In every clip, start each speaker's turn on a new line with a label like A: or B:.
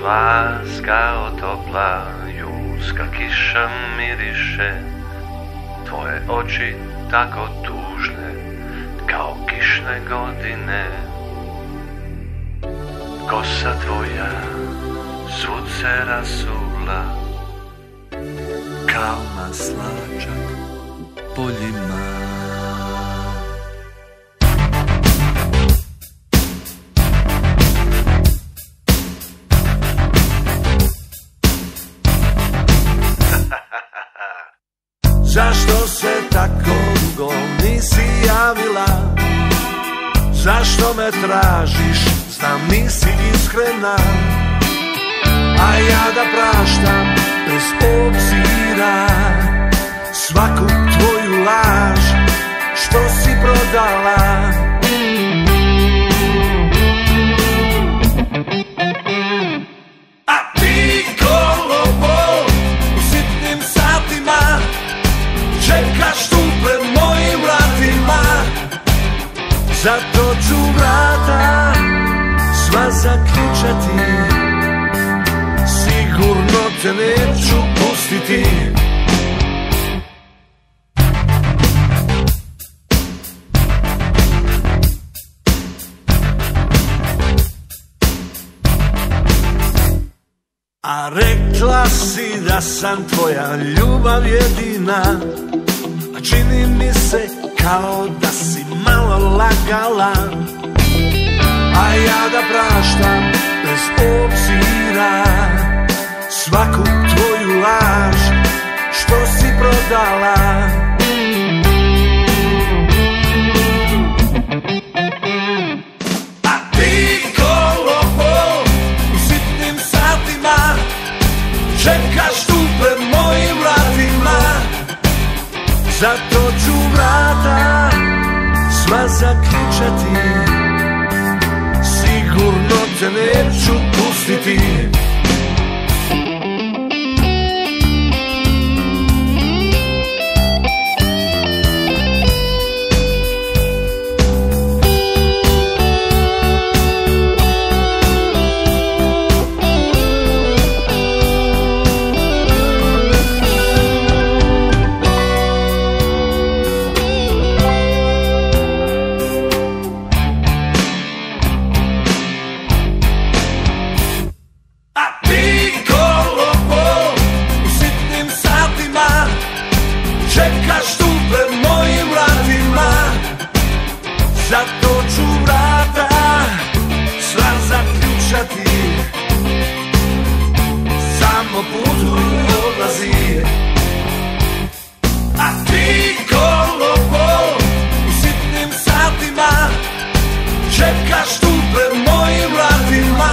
A: vas kao topla julska kiša miriše, tvoje oči tako tužne kao kišne godine. Kosa tvoja svud se rasula kao maslačak u poljima.
B: Zašto se tako dugo nisi javila? Zašto me tražiš? Znam nisi iskrena, a ja da praštam bez obzira svaku tvoju laž što si prodala. A ti kolovo u sitnim satima čekaš tu pred mojim vratima, zato ću vrata sva zaključati, sigurno te neću pustiti. A rekla si da sam tvoja ljubav jedina, a čini mi se kao da si malo lagala, a ja da praštam bez obzira svaku tvoju laž što si prodala. A ti kolovo u sitnim satima čekaš tu pred mojim vratima, zato ću vrata sva zaključati, sigurno te neću pustiti. Čekaš tu pred mojim vratima, zato ću vrata sva zaključati, samo putuj odlazi. A ti kolovo u sitnim satima čekaš tu pred mojim vratima,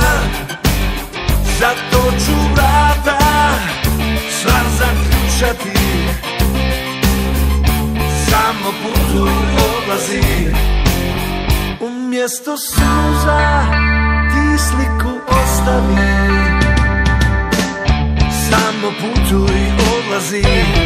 B: zato ću vrata sva zaključati, samo putuj odlazi. Umjesto suza ti sliku ostavi, samo putuj odlazi.